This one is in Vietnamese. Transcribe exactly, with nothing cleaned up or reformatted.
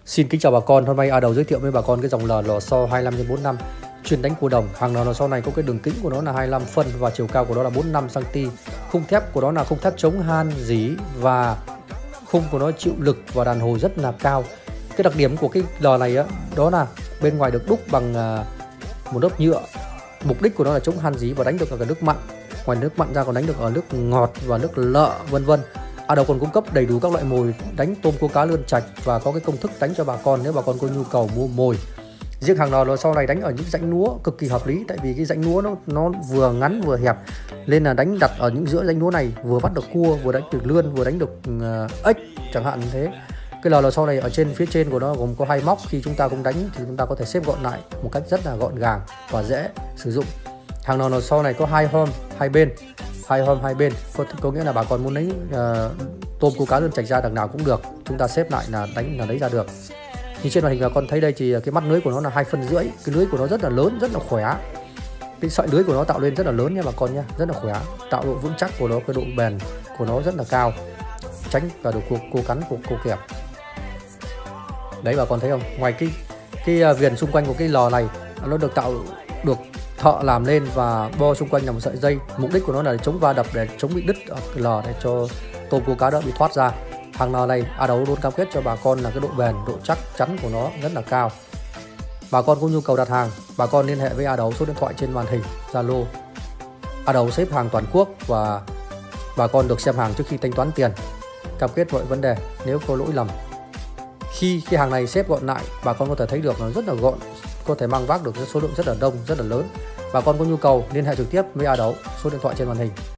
Xin kính chào bà con, hôm nay A Đầu giới thiệu với bà con cái dòng lò lò xo hai mươi lăm trên bốn mươi lăm chuyên đánh cua đồng. Hàng lò lò xo này có cái đường kính của nó là hai mươi lăm phân và chiều cao của nó là bốn mươi lăm xăng ti mét. Khung thép của nó là khung thép chống han rỉ và khung của nó chịu lực và đàn hồi rất là cao. Cái đặc điểm của cái lò này á, đó là bên ngoài được đúc bằng một lớp nhựa. Mục đích của nó là chống han rỉ và đánh được ở cái nước mặn. Ngoài nước mặn ra còn đánh được ở nước ngọt và nước lợ vân vân. A Đầu còn cung cấp đầy đủ các loại mồi đánh tôm, cua, cá, lươn, trạch và có cái công thức đánh cho bà con nếu bà con có nhu cầu mua mồi. Riêng hàng lò lò xo này đánh ở những rãnh lúa cực kỳ hợp lý, tại vì cái rãnh lúa nó nó vừa ngắn vừa hẹp, nên là đánh đặt ở những giữa rãnh lúa này vừa bắt được cua, vừa đánh được lươn, vừa đánh được uh, ếch chẳng hạn như thế. Cái lò lò xo này ở trên phía trên của nó gồm có hai móc, khi chúng ta cũng đánh thì chúng ta có thể xếp gọn lại một cách rất là gọn gàng và dễ sử dụng. Hàng lò lò xo này có hai hom hai bên, hai hom hai bên có, có nghĩa là bà con muốn lấy uh, tôm, cua, cá, lươn, trạch ra đằng nào cũng được, chúng ta xếp lại là đánh là lấy ra được. Như trên màn hình bà con thấy đây thì cái mắt lưới của nó là hai phân rưỡi, cái lưới của nó rất là lớn, rất là khỏe. Cái sợi lưới của nó tạo lên rất là lớn nha bà con nha, rất là khỏe, tạo độ vững chắc của nó, cái độ bền của nó rất là cao, tránh cả độ cua, cua cắn, cua, cua kẹp. Đấy bà con thấy không? Ngoài cái cái viền xung quanh của cái lò này nó được tạo được thợ làm lên và bo xung quanh là một sợi dây. Mục đích của nó là chống va đập, để chống bị đứt ở cái lò, để cho tôm, cua, cá đỡ bị thoát ra. Hàng lò này A Đầu luôn cam kết cho bà con là cái độ bền, độ chắc chắn của nó rất là cao. Bà con có nhu cầu đặt hàng, bà con liên hệ với A Đầu số điện thoại trên màn hình, Zalo. A Đầu xếp hàng toàn quốc và bà con được xem hàng trước khi thanh toán tiền, cam kết mọi vấn đề nếu có lỗi lầm. Khi cái hàng này xếp gọn lại, bà con có thể thấy được nó rất là gọn, có thể mang vác được số lượng rất là đông, rất là lớn. Bà con có nhu cầu liên hệ trực tiếp với A Đầu, số điện thoại trên màn hình.